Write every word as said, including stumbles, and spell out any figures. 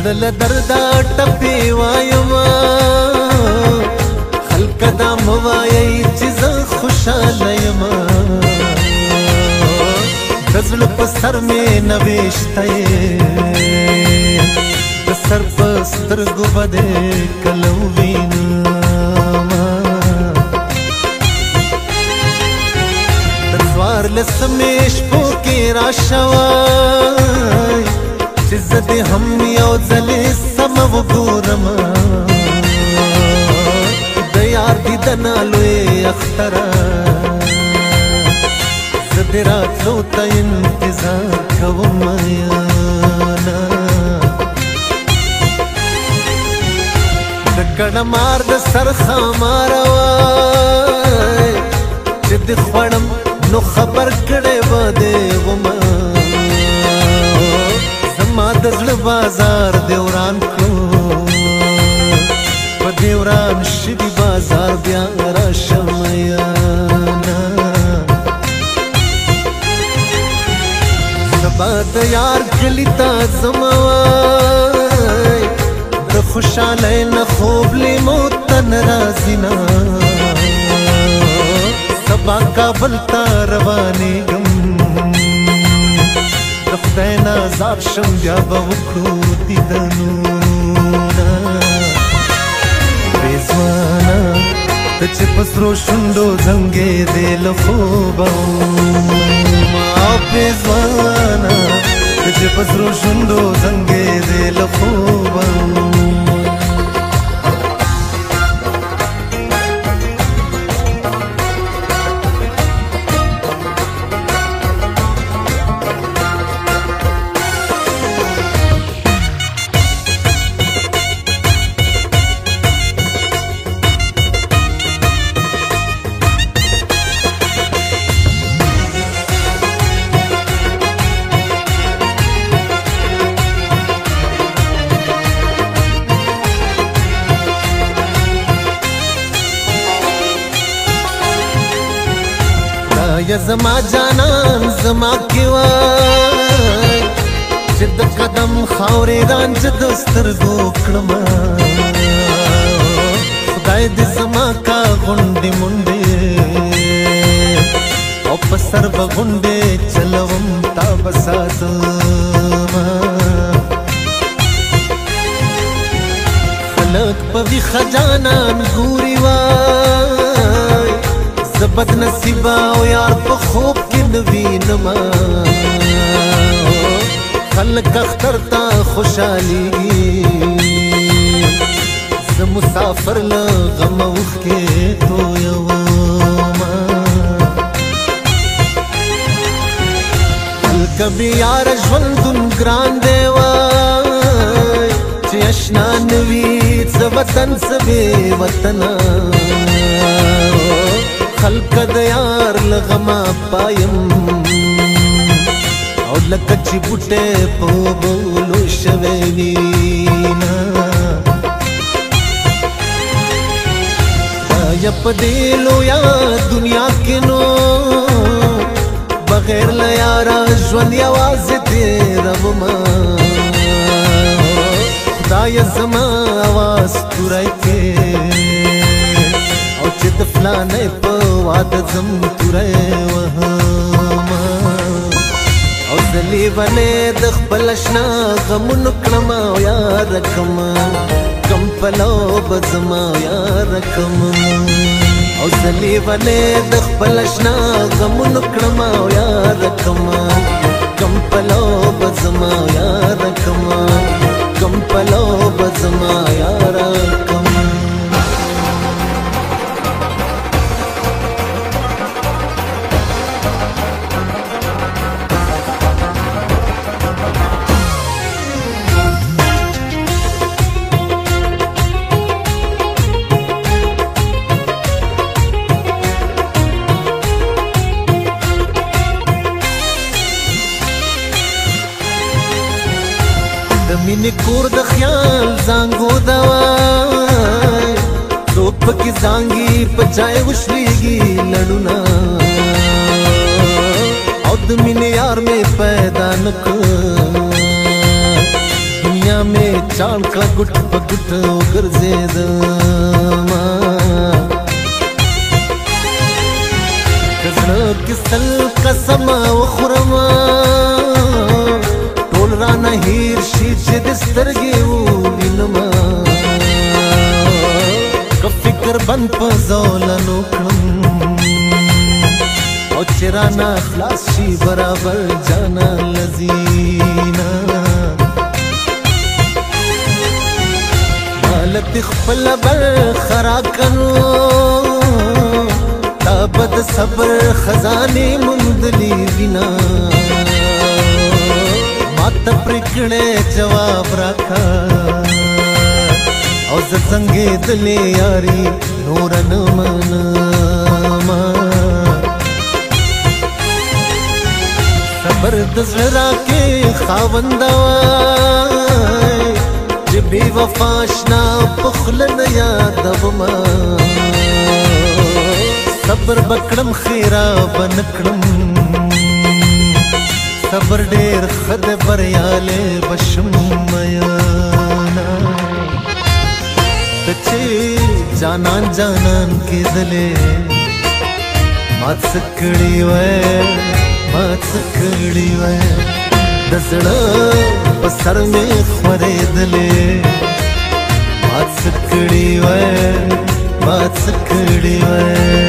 زدل دردا ټپي وایما خلک دا موایي چې زه خوشاله یم د زړه په سر مې نوشته یې د سر په سترګو به دې کله ووینمه د څوارلسمې شپو کې راشه وای چې زه دې هم یو ځلې سمه وګورم د یار دیدنه لوی اختره زه دې راتلو ته انتظار کوم یاره د کڼمار د سر خاماره وای چې دې خوړم نو خبر کړی به دې ومه زما د زړه بازار دې وران کړو په دې وران شوي بازار بیا راشم یاره سبا د یار کلي ته ځمه وای د خوشحالۍ نه خوب لیمو ته نه راځي نه سبا کابل ته روانېږم د خدای نه آزاد شم بیا به وکړو دیدنونه بېځوانه ته چې په سرو شونډو زنګېدې له خوبه وم بېځوانه ته چې په سرو شونډو زنګېدې له خوبه وم یا زما جانان زما کی وای چې د قدم خاورې رانج د سترګو کړم خدای دې زما کا غونډې منډې او په سر به غونډې چلوم تا به ساتمه خلک په ویښه جانان ګوري وای زه بد نصیبه او یار په خوب کې نه وینمه خلک اختر ته خوشحالېږي زه مسافر له غمه اوښکې تویومه هلکه بې یاره ژوندون ګران دی وای چې اشنا نه وي څه وطن څه بې وطنه خلک د یار له غمه پایم او لکه چې بوټی په اوبو لوی شوی وینه یا په دې لویه دنیا کې نو بغیر له یاره ژوند یوازې تېرومه خدایه زما اواز توری کې او چې د فلانۍ په واده ځم توری وهمه او زه لیونی د خپل اشنا غمونو کړم او یاره کړمه کم پلو به ځم او یاره کړمه او زه لیونی د خپل اشنا غمونو کړم او یاره کړمه کم پلو به ځم او یاره کړمه کم پلو به ځم او یاره کړمه مینې کور د خیال زانګو دوای توپ کې زانګي په چای وشلېږي لړونه او د مینې یار مې پیدا نکړ دنیا دنیا میں چاړ کړه ګټ په ګټ وګرځېدمه که زړه کې سل قسمه وخورمه ټول رانه هېر شي چې د سترګې ووینمه که فکر بند په زولنو کړم او چې رانه خلاص شي برابر جانا لذینا مالت خپل برخه راکنو تا به د صبر خزانې موندلې وینا ما ته پرې کړې جواب راکړه او زه زنګېدلې یاري نوره نه منمه صبر د زړه راکې خاونده وای چې بې وفا اشنا په خوله نه یادومه صبر به کړم خیره به نه کړم صبر ډېر ښه دی بریالی به شم میانه ته چې جانان جانان کېدلې ما څه کړي وای ما څه کړي وای د زړه په سر مې خورېدلې ما څه کړي وای ما څه کړي وای